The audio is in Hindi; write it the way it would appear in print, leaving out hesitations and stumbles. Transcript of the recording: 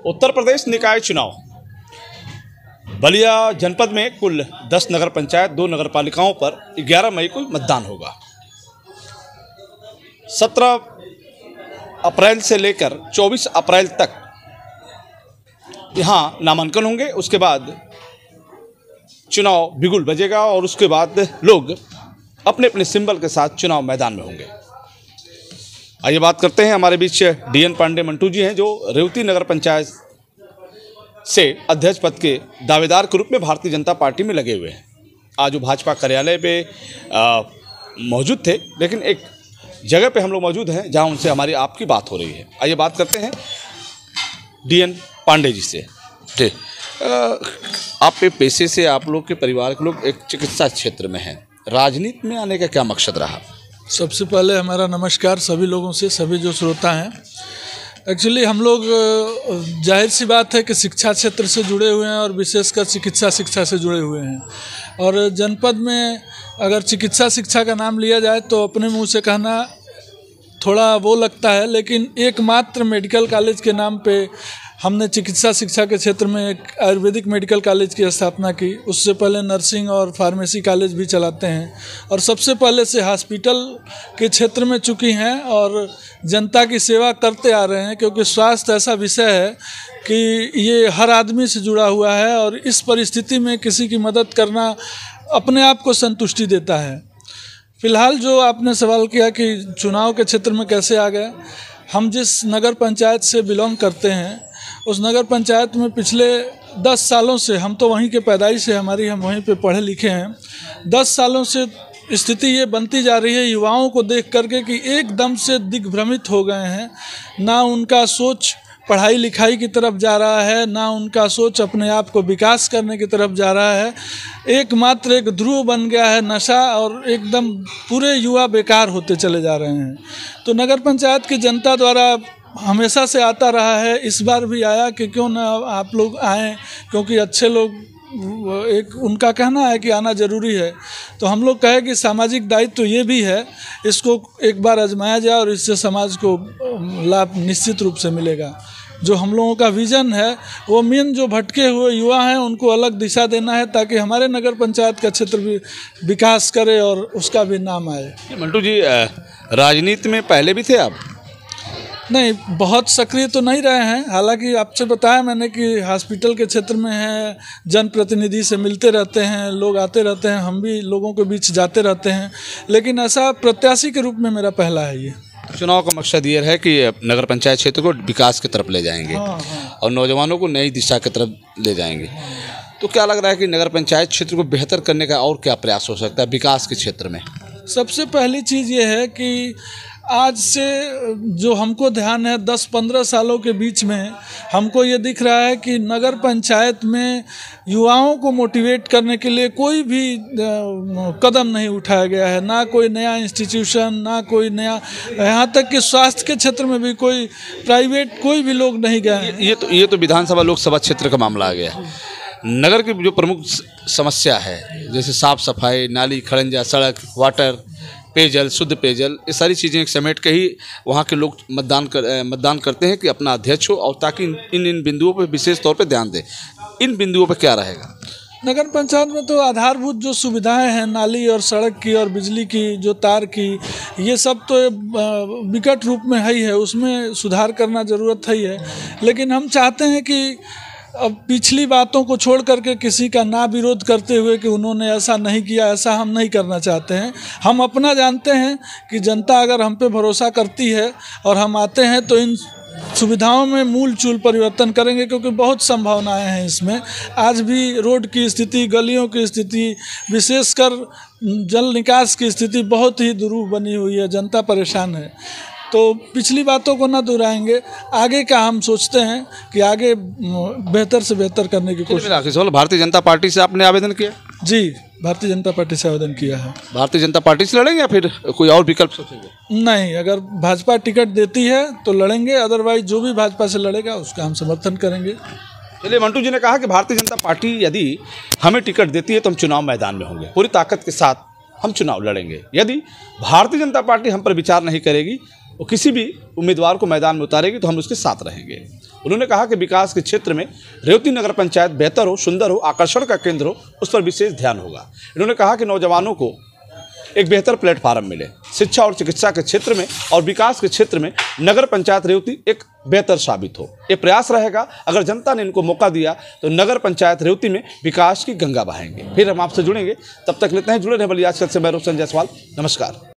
उत्तर प्रदेश निकाय चुनाव। बलिया जनपद में कुल 10 नगर पंचायत, 2 नगर पालिकाओं पर 11 मई को मतदान होगा। 17 अप्रैल से लेकर 24 अप्रैल तक यहाँ नामांकन होंगे। उसके बाद चुनाव बिगुल बजेगा और उसके बाद लोग अपने अपने सिंबल के साथ चुनाव मैदान में होंगे। आइए बात करते हैं, हमारे बीच डीएन पांडे मंटू जी हैं, जो रेवती नगर पंचायत से अध्यक्ष पद के दावेदार के रूप में भारतीय जनता पार्टी में लगे हुए हैं। आज वो भाजपा कार्यालय पे मौजूद थे, लेकिन एक जगह पे हम लोग मौजूद हैं जहां उनसे हमारी आपकी बात हो रही है। आइए बात करते हैं डीएन पांडे जी से। ठीक, आप पे पेशे से आप लोग के परिवार के लोग एक चिकित्सा क्षेत्र में हैं, राजनीति में आने का क्या मकसद रहा? सबसे पहले हमारा नमस्कार सभी लोगों से, सभी जो श्रोता हैं। एक्चुअली हम लोग जाहिर सी बात है कि शिक्षा क्षेत्र से जुड़े हुए हैं और विशेषकर चिकित्सा शिक्षा से जुड़े हुए हैं। और जनपद में अगर चिकित्सा शिक्षा का नाम लिया जाए तो अपने मुंह से कहना थोड़ा वो लगता है, लेकिन एकमात्र मेडिकल कॉलेज के नाम पे हमने चिकित्सा शिक्षा के क्षेत्र में एक आयुर्वेदिक मेडिकल कॉलेज की स्थापना की। उससे पहले नर्सिंग और फार्मेसी कॉलेज भी चलाते हैं और सबसे पहले से हॉस्पिटल के क्षेत्र में चुकी हैं और जनता की सेवा करते आ रहे हैं, क्योंकि स्वास्थ्य ऐसा विषय है कि ये हर आदमी से जुड़ा हुआ है और इस परिस्थिति में किसी की मदद करना अपने आप को संतुष्टि देता है। फिलहाल जो आपने सवाल किया कि चुनाव के क्षेत्र में कैसे आ गए, हम जिस नगर पंचायत से बिलोंग करते हैं उस नगर पंचायत में पिछले 10 सालों से, हम तो वहीं के पैदाइश है हमारी, हम वहीं पे पढ़े लिखे हैं, 10 सालों से स्थिति ये बनती जा रही है युवाओं को देख करके कि एकदम से दिग्भ्रमित हो गए हैं। ना उनका सोच पढ़ाई लिखाई की तरफ जा रहा है, ना उनका सोच अपने आप को विकास करने की तरफ जा रहा है। एकमात्र एक ध्रुव बन गया है नशा, और एकदम पूरे युवा बेकार होते चले जा रहे हैं। तो नगर पंचायत की जनता द्वारा हमेशा से आता रहा है, इस बार भी आया कि क्यों ना आप लोग आएँ, क्योंकि अच्छे लोग, एक उनका कहना है कि आना ज़रूरी है। तो हम लोग कहे कि सामाजिक दायित्व तो ये भी है, इसको एक बार आजमाया जाए और इससे समाज को लाभ निश्चित रूप से मिलेगा। जो हम लोगों का विज़न है वो मेन जो भटके हुए युवा हैं उनको अलग दिशा देना है, ताकि हमारे नगर पंचायत का क्षेत्र भी विकास करे और उसका भी नाम आए। मंटू जी, राजनीति में पहले भी थे आप? नहीं, बहुत सक्रिय तो नहीं रहे हैं। हालांकि आपसे बताया मैंने कि हॉस्पिटल के क्षेत्र में हैं, जनप्रतिनिधि से मिलते रहते हैं, लोग आते रहते हैं, हम भी लोगों के बीच जाते रहते हैं, लेकिन ऐसा प्रत्याशी के रूप में मेरा पहला है ये। चुनाव का मकसद ये है कि नगर पंचायत क्षेत्र को विकास की तरफ ले जाएंगे। हाँ। और नौजवानों को नई दिशा की तरफ ले जाएंगे। तो क्या लग रहा है कि नगर पंचायत क्षेत्र को बेहतर करने का और क्या प्रयास हो सकता है विकास के क्षेत्र में? सबसे पहली चीज़ ये है कि आज से जो हमको ध्यान है 10-15 सालों के बीच में हमको ये दिख रहा है कि नगर पंचायत में युवाओं को मोटिवेट करने के लिए कोई भी कदम नहीं उठाया गया है। ना कोई नया इंस्टीट्यूशन, ना कोई नया, यहाँ तक कि स्वास्थ्य के क्षेत्र में भी कोई प्राइवेट कोई भी लोग नहीं गए। ये तो विधानसभा लोकसभा क्षेत्र का मामला आ गया। नगर की जो प्रमुख समस्या है, जैसे साफ सफाई, नाली खड़ंजा, सड़क, वाटर, पेयजल, शुद्ध पेयजल, ये सारी चीज़ें एक समेट के ही वहाँ के लोग मतदान करते हैं कि अपना अध्यक्ष हो, और ताकि इन बिंदुओं पर विशेष तौर पे ध्यान दें। इन बिंदुओं पर क्या रहेगा? नगर पंचायत में तो आधारभूत जो सुविधाएं हैं, नाली और सड़क की और बिजली की, जो तार की, ये सब तो विकट रूप में है ही है, उसमें सुधार करना ज़रूरत है ही है। लेकिन हम चाहते हैं कि अब पिछली बातों को छोड़ करके किसी का ना विरोध करते हुए कि उन्होंने ऐसा नहीं किया, ऐसा हम नहीं करना चाहते हैं। हम अपना जानते हैं कि जनता अगर हम पे भरोसा करती है और हम आते हैं तो इन सुविधाओं में मूल चूल परिवर्तन करेंगे, क्योंकि बहुत संभावनाएं हैं इसमें। आज भी रोड की स्थिति, गलियों की स्थिति, विशेषकर जल निकास की स्थिति बहुत ही दुरूह बनी हुई है, जनता परेशान है। तो पिछली बातों को ना दोहराएंगे, आगे का हम सोचते हैं कि आगे बेहतर से बेहतर करने की कोशिश। भारतीय जनता पार्टी से आपने आवेदन किया? जी, भारतीय जनता पार्टी से आवेदन किया है। भारतीय जनता पार्टी से लड़ेंगे या फिर कोई और विकल्प सोचेंगे? नहीं, अगर भाजपा टिकट देती है तो लड़ेंगे, अदरवाइज जो भी भाजपा से लड़ेगा उसका हम समर्थन करेंगे। चलिए, मंटू जी ने कहा कि भारतीय जनता पार्टी यदि हमें टिकट देती है तो हम चुनाव मैदान में होंगे, पूरी ताकत के साथ हम चुनाव लड़ेंगे। यदि भारतीय जनता पार्टी हम पर विचार नहीं करेगी वो किसी भी उम्मीदवार को मैदान में उतारेगी तो हम उसके साथ रहेंगे। उन्होंने कहा कि विकास के क्षेत्र में रेवती नगर पंचायत बेहतर हो, सुंदर हो, आकर्षण का केंद्र हो, उस पर विशेष ध्यान होगा। इन्होंने कहा कि नौजवानों को एक बेहतर प्लेटफार्म मिले, शिक्षा और चिकित्सा के क्षेत्र में और विकास के क्षेत्र में नगर पंचायत रेवती एक बेहतर साबित हो। ये प्रयास रहेगा। अगर जनता ने इनको मौका दिया तो नगर पंचायत रेवती में विकास की गंगा बहाएंगे। फिर हम आपसे जुड़ेंगे, तब तक लेते हैं जुड़े रहे बलिया से मैं रोशन जायसवाल। नमस्कार।